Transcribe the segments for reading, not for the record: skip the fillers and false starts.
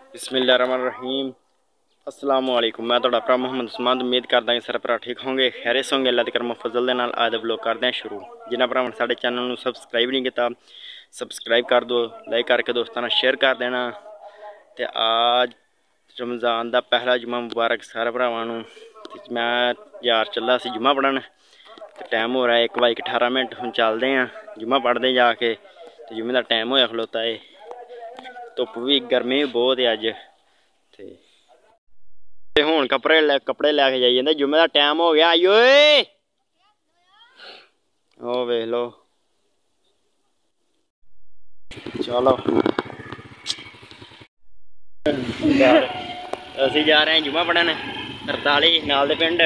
बिस्मिल्लाहिर्रहमानिर्रहीम। अस्सलाम वालेकुम। मैं थोड़ा भरा मोहम्मद उस्मान। उम्मीद करदा कि सारे भरा ठीक होंगे, खैरियत होंगे। अल्लाह दी करम फजल दे नाल आज दा व्लॉग करदे हैं शुरू। जिन्हां भरावां ने साडे चैनल नूं सबसक्राइब नहीं किया, सबसक्राइब कर दो, लाइक करके दोस्तों नाल शेयर कर देना। ते आज रमज़ान दा पहला जुम्मा मुबारक सारे भरावां नूं। मैं यार चला सी जुम्मा पढ़न, टाइम हो रहा है 1:18। हम चलते हैं जुम्मा पढ़ते जाके। तो जुम्मे का टाइम होया खलोता है, धुप्प भी गर्मी भी बहुत है अज। ते हुण कपड़े लैके जाई जंदे, जुम्मे का टाइम हो गया। आइयो ओ वेख लो, चलो असी जा रहे हैं जुम्मा पढ़न 43 नाल दे पिंड।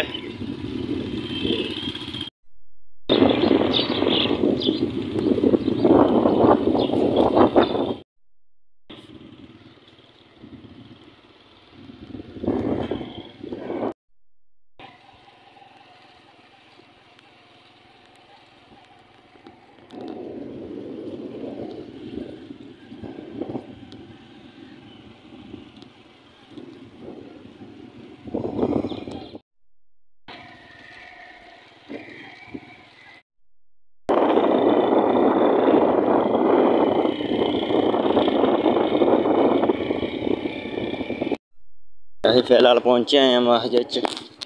असीं फिलहाल पहुंचे हैं मस्जिद च।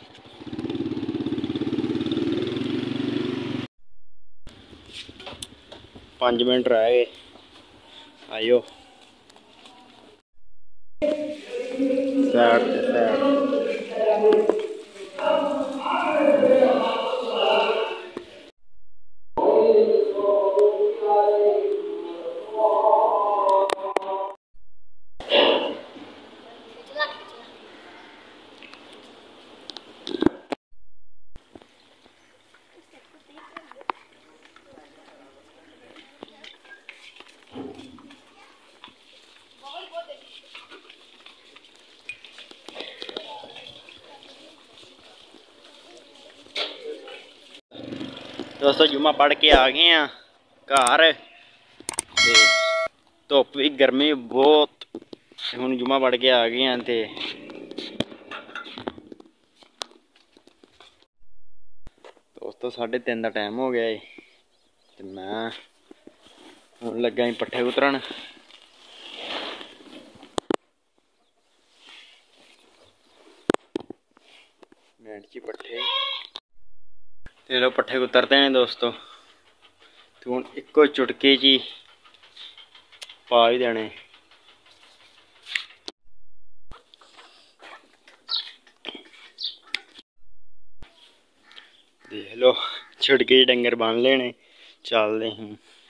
5 मिनट रह गए। आइयो सैड ते सैड। दोस्तों जुम्मा पढ़ के आ गए हैं घर। धुप्प भी गर्मी बहुत। हुण जुम्मा पढ़ के आ गए हैं ते दोस्तों 3:30 का टाइम हो गया है। ते मैं हुण लग्गा पट्ठे उतरन। मिनट च पट्ठे ते लो पट्ठे उतरते हैं दोस्तों। तो हुण इक्को चुटकी च पा ही देने। देख लो छुटकी च डंगर बन लेने। चलते हैं,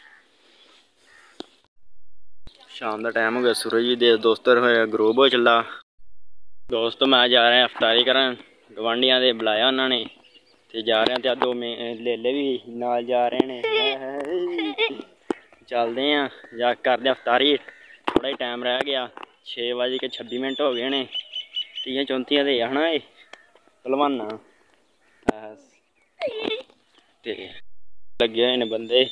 शाम का टाइम हो गया, सूरज भी दे दोस्तों ग्रूब हो चला। दोस्तों मैं जा रहा अफतारी करन, गवांढियां दे बुलाया उन्होंने ते जा रहे हैं। ते 2 लेले भी नाल जा रहे हैं। चलते हैं जा करते अफतारी। थोड़ा ही टाइम रह गया, 6:26 हो गए ने। 30-34 दे आना है भलवाना ते लगे हुए ने बंदे।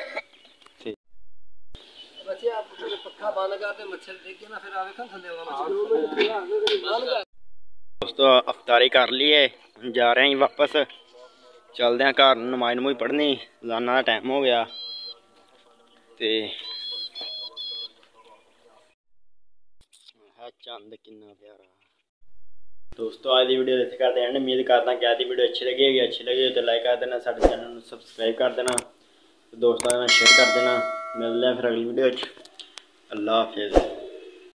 दोस्तों अफतारी कर ली है, जा रहे हैं वापस। चलते हैं घर, नमाज नमूज पढ़नी, रोजाना का टाइम हो गया। ते चंद कितना प्यारा। दोस्तों आज की वीडियो इत्थे करते हैं। उम्मीद करता कि आज की वीडियो अच्छी लगी तो लाइक कर देना, साडे चैनल को सबसक्राइब कर देना, दोस्तों के नाल शेयर कर देना। मिलते हैं फिर अगली वीडियो। अल्लाह हाफिज़।